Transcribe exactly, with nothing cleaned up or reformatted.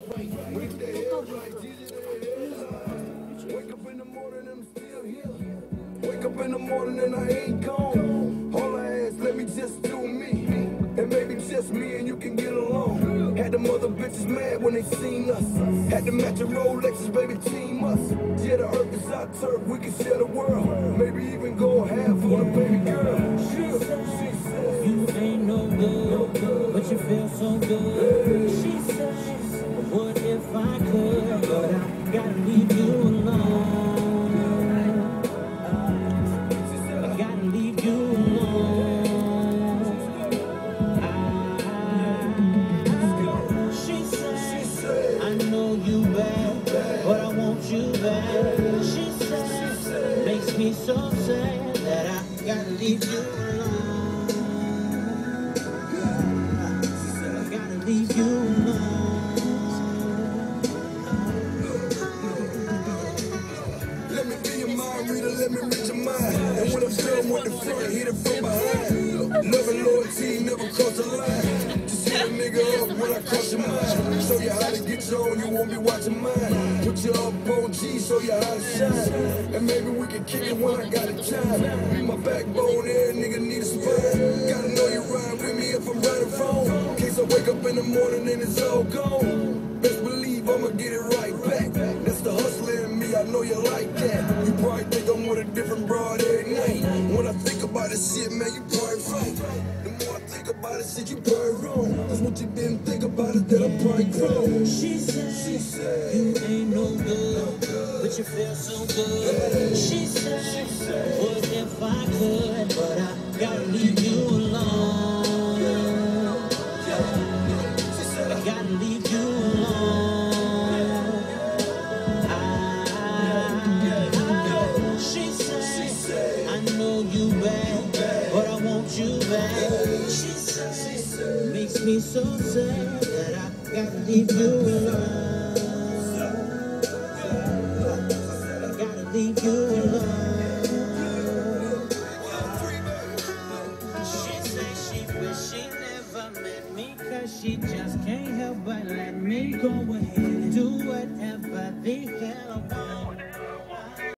Wake the hell right, Jesus. Wake up in the morning, I'm still here. Wake up in the morning and I ain't gone. All I ask, let me just do me. And maybe just me and you can get along. Had them other bitches mad when they seen us. Had the match of Rolexes, baby, team us. Yeah, the earth is our turf, we can share the world. Maybe even go half on a baby girl. She said, you ain't no good, but you feel so good. She says, what if I could, but I gotta leave you alone. I gotta leave you alone. She says, I know you bad, but I want you back. She says, makes me so sad that I gotta leave you alone. I gotta leave you alone. let me be your mind reader, let me read your mind. And when I'm done with the front, hit it from behind. Love and loyalty never cross the line. Just hit a nigga up when I cross your mind. Show you how to get you on, you won't be watching mine. Put you up on G, show you how to shine. And maybe we can kick it when I got the time. Be my backbone, every nigga need a spine. Gotta know you ride with me if I'm right or wrong. In case I wake up in the morning and it's all gone. Best believe I'ma get it right back. That's the hustler in me, I know you like that. You probably think I'm with a different broad every night. When I think about this shit, man, you probably right. The more I think about this shit, you probably wrong. Cause what you didn't think about it, that I'm probably grown. She said, she said, you ain't no good, but you feel so good. She said, what if I could, but I gotta leave you alone. I gotta leave you alone. I, she said, I know you bad, but I want you back. She said, makes me so sad that I gotta leave you alone. I gotta leave you alone. She said she wish she never met me, cause she just can't help but let me go ahead and do whatever the hell I want.